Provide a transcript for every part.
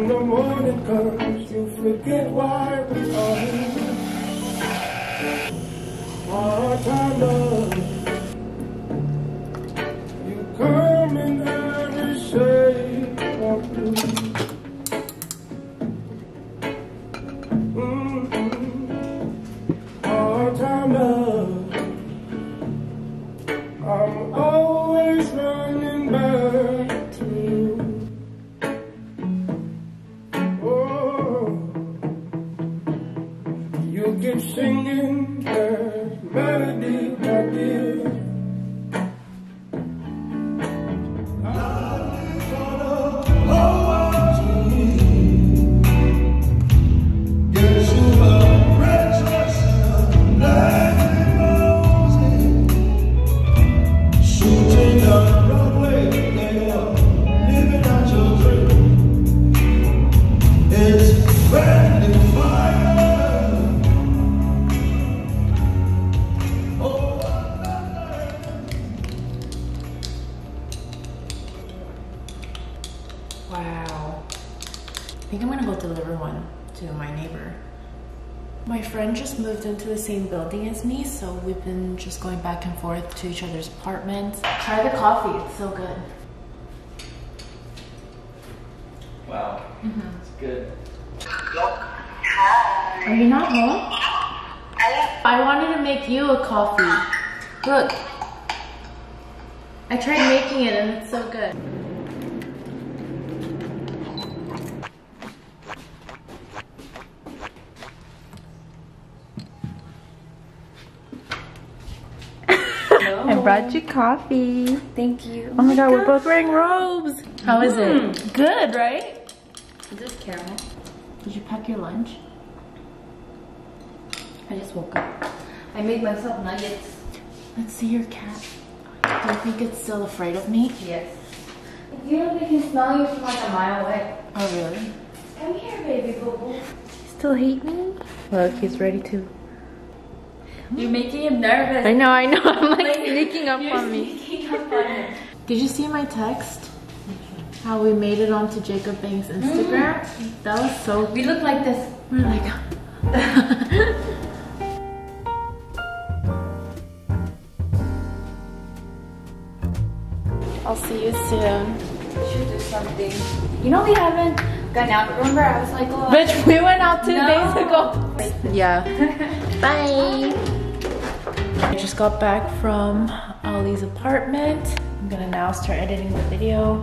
the morning comes, you forget why we are here. Part-time love, you come in every shade of blue. Part-time love, I'm always running back to you. Oh, you keep singing that melody, my dear. Wow. I think I'm gonna go deliver one to my neighbor. My friend just moved into the same building as me, so we've been just going back and forth to each other's apartments. Try the coffee, it's so good. Wow, it's good. Hi. Are you not home? I wanted to make you a coffee. Look. I tried making it and it's so good. I brought you coffee. Thank you. Oh my god, we're both wearing robes. How is it? Good, right? Is this caramel? Did you pack your lunch? I just woke up. I made myself nuggets. Let's see your cat. Do you think it's still afraid of me? Yes. You know they can smell you from like a mile away. Oh, really? Come here, baby boo-boo. Still hate me? Look, he's ready to. You're making him nervous. I know. I'm like sneaking up on me. Sneaking up on him. Did you see my text? How we made it onto Jacob Bank's Instagram? That was so... We look like this. We're like... I'll see you soon. We should do something. You know we haven't gone out. Remember I was like, oh... Bitch, we went out 2 No. days ago. Yeah. Bye. I just got back from Ali's apartment. I'm gonna now start editing the video.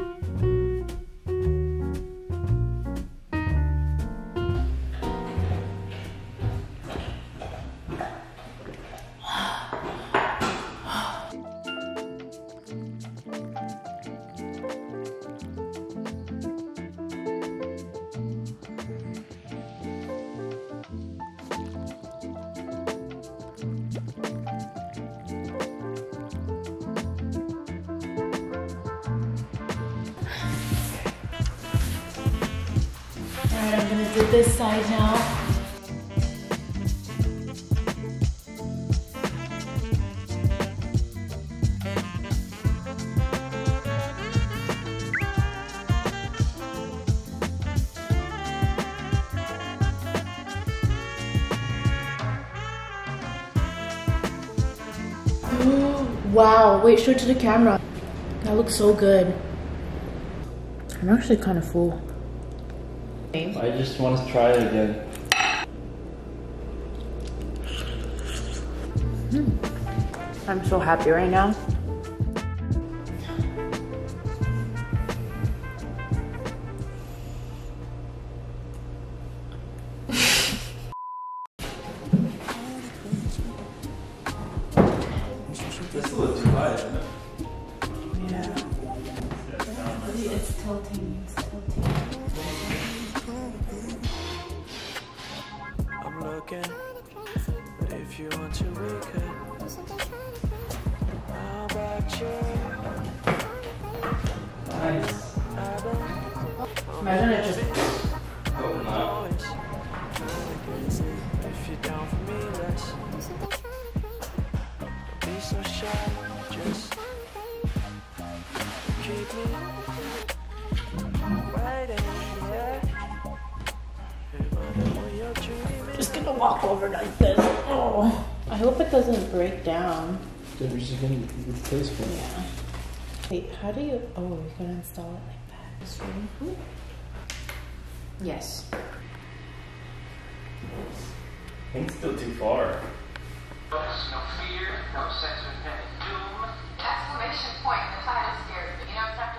Alright, I'm gonna do this side now. Wow, wait, show it to the camera. That looks so good. I'm actually kind of full. I just want to try it again. I'm so happy right now. This is a little too high, isn't it? Yeah. It's tilting, it's tilting. I'm looking, but if you want to, we could. How about you? Nice. Imagine it just... Oh, no. If you're down for me, let's be so shy. Just keep me waiting, yeah. Just gonna walk over like this. Oh, I hope it doesn't break down. Dude, we're just gonna replace it. Yeah. Wait, how do you? Oh, you're gonna install it like that. This way. Yes. I think it's still too far. No fear, no sense of impending doom. Exclamation point, the title scared me. You know, Dr.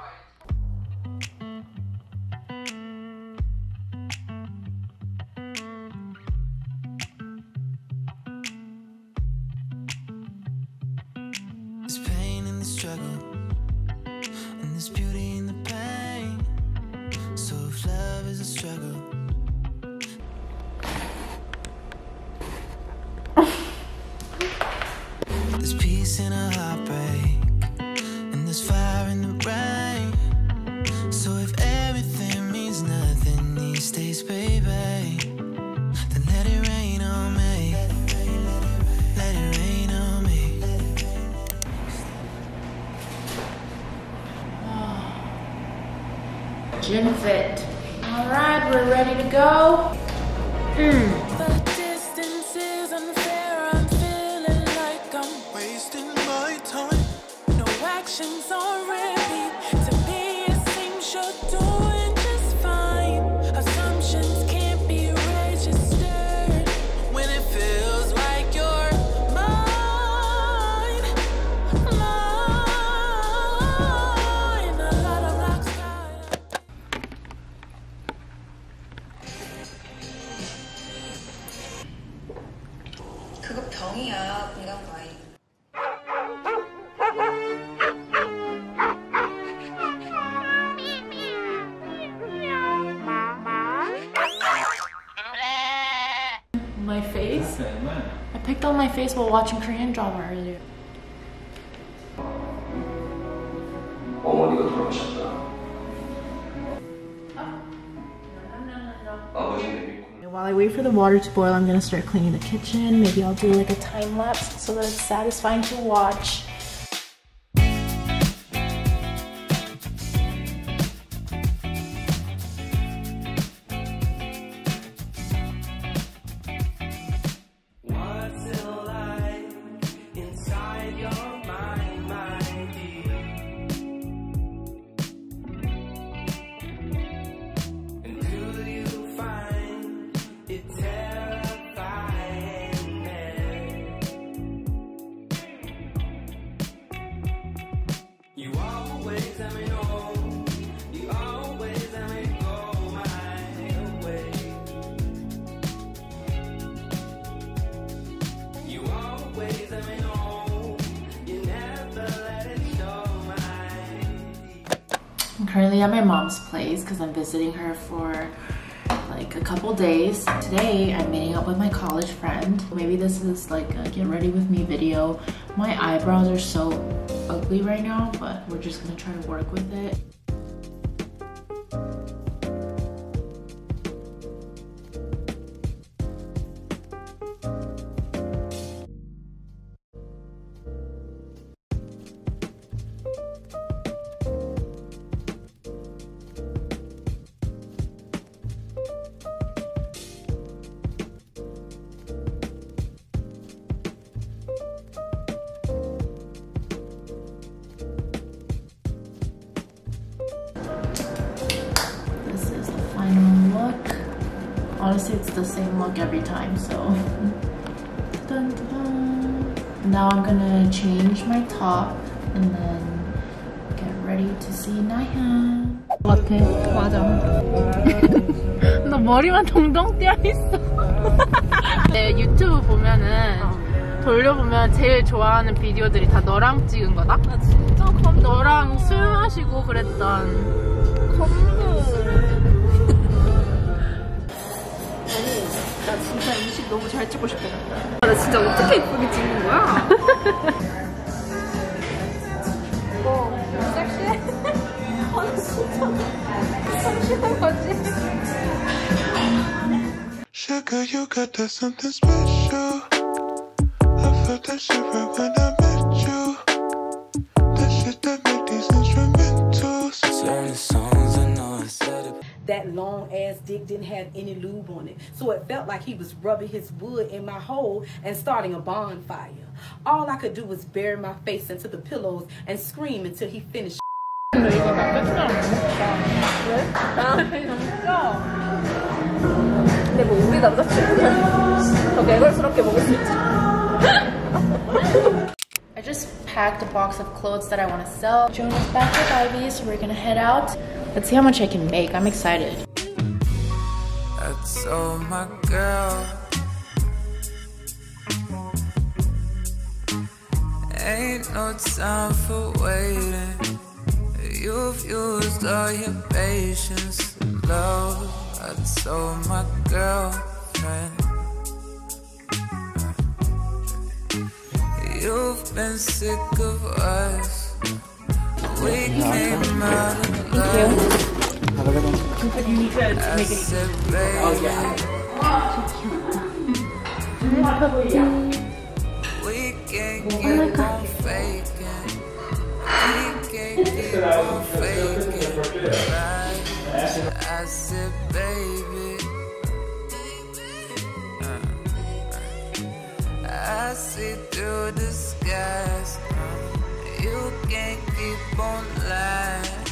Freud. There's pain in the struggle, and there's beauty in the pain. So if love is a struggle, there's peace in a heartbreak, and there's fire in the rain. So if everything means nothing these days, baby, then let it rain on me. Let it rain on me. Gym fit. All right, we're ready to go. The distance is unfair. I'm feeling like I'm wasting my time. No actions on repeat. To me, it seems you're doing just fine. Assumptions can't be registered when it feels like you're mine. Mine. A lot of rock stars. 그거 병이야, 공감과잉. My face? I picked on my face while watching Korean drama earlier. 어머니가 돌아가셨다. 아버지는 믿고. While I wait for the water to boil, I'm gonna start cleaning the kitchen. Maybe I'll do like a time lapse so that it's satisfying to watch. What's it like inside your mind, my dear? And do you find it terrifying there? You always let me know. You always let me go my way. You always let me know. You never let it show my. I'm currently at my mom's place because I'm visiting her for like a couple days. Today I'm meeting up with my college friend. Maybe this is like a get ready with me video. My eyebrows are so ugly right now, but we're just gonna try to work with it. This is the final look. Honestly, it's the same look every time, so. Dun, dun, dun. Now I'm gonna change my top and then get ready to see Nahyun. 같아. 맞아. 너 머리만 동동 띄어 있어. 내 유튜브 보면은 돌려보면 제일 좋아하는 비디오들이 다 너랑 찍은 거다. 나 진짜 감동. 너랑 술 마시고 그랬던. 감동. 나 진짜 음식 너무 잘 찍고 싶어. 나 진짜 어떻게 예쁘게 찍는 거야? 이거 섹시해? 아, 진짜 섹시한 거지? Sugar, you got that something special. I felt that shit right when I met you. That shit that make these instrumentals. Learn the songs I know I said it. That long ass dick didn't have any lube on it. So it felt like he was rubbing his wood in my hole and starting a bonfire. All I could do was bury my face into the pillows and scream until he finished. 근데 뭐 우리 남자친구는 더 매걸스럽게 먹을 수 있지. I just packed a box of clothes that I want to sell. Jonah's back with Ivy, so we're gonna head out. Let's see how much I can make. I'm excited. I told my girl, ain't no time for waiting. You've used all your patience, love. I told my girlfriend, you've been sick of us. We came out of love. Have a good one. You need to make it. Said, baby, we can't keep on faking. We can't keep on faking. I said, baby, I see through the skies. You can't keep on lying.